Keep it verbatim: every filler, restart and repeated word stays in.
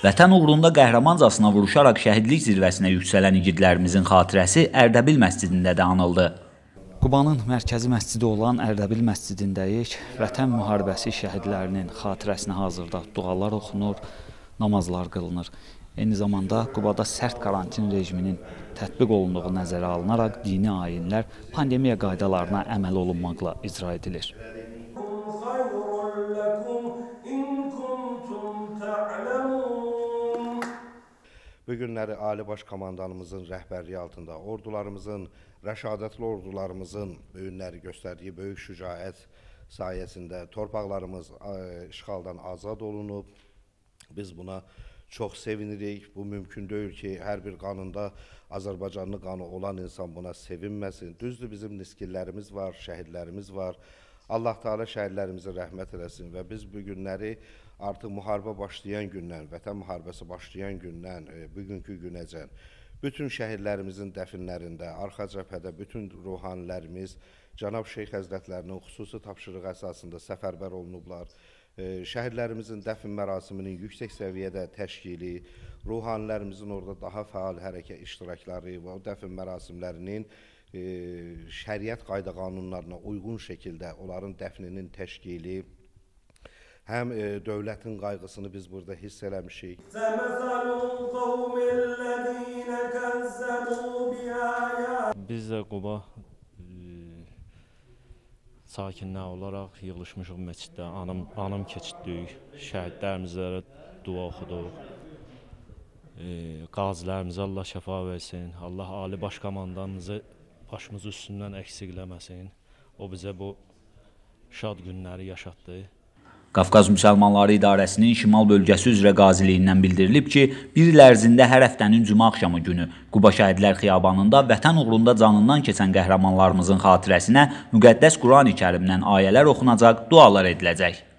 Vətən uğrunda qəhrəmancasına vuruşaraq şəhidlik zirvəsinə yüksələn igidlərimizin xatirəsi Ərdəbil məscidində də anıldı. Qubanın mərkəzi məscidi olan Ərdəbil məscidindəyik. Vətən müharibəsi şəhidlərinin xatirəsinə hazırda dualar oxunur, namazlar qılınır. Eyni zamanda Qubada sərt karantin rejiminin tətbiq olunduğu nəzərə alınaraq dini ayinlər pandemiya qaydalarına əməl olunmaqla icra edilir. Bu günləri Ali Baş Komandanımızın rəhbərliyi altında ordularımızın, rəşadətli ordularımızın öyünləri göstərdiyi böyük şücaət sayəsində torpaqlarımız işğaldan azad olunub. Biz buna çox sevinirik. Bu mümkün deyil ki, hər bir qanında Azərbaycanlı qanı olan insan buna sevinməsin. Düzdür, bizim niskillərimiz var, şəhidlərimiz var. Allah Teala şəhidlərimizə rəhmət eləsin və biz bu günləri artıq müharibə başlayan gündən, vətən müharibəsi başlayan gündən, e, bugünkü günəcən bütün şəhidlərimizin dəfinlərində, arxa cəbhədə bütün ruhanilərimiz Cənab Şeyx Həzrətlərinin xüsusi tapşırığı əsasında səfərbər olunublar. E, şəhidlərimizin dəfn mərasiminin yüksək səviyyədə təşkili, ruhanilərimizin orada daha fəal hərəkət iştirakları və o dəfn mərasimlərinin e, şəriət qayda qanunlarına uyğun şəkildə onların dəfninin təşkili, həm e, dövlətin qayğısını biz burada hiss eləmişik. Biz də Quba e, sakinlər olaraq yığılmışıq məsciddə, anım, anım keçirdik, şəhidlərimizə dua oxuduq. E, qazilərimizə Allah şəfa versin, Allah Ali Baş Komandanımızı başımız üstündən əksik eləməsin. O bizə bu şad günləri yaşatdı. Qafqaz Müsəlmanları İdarəsinin Şimal bölgəsi üzrə qaziliyindən bildirilib ki, bir il ərzində hər həftənin cümə axşamı günü Quba Şəhidlər Xiyabanında vətən uğrunda canından keçən qəhrəmanlarımızın xatirəsinə müqəddəs Qurani-Kərimdən ayələr oxunacaq, dualar ediləcək.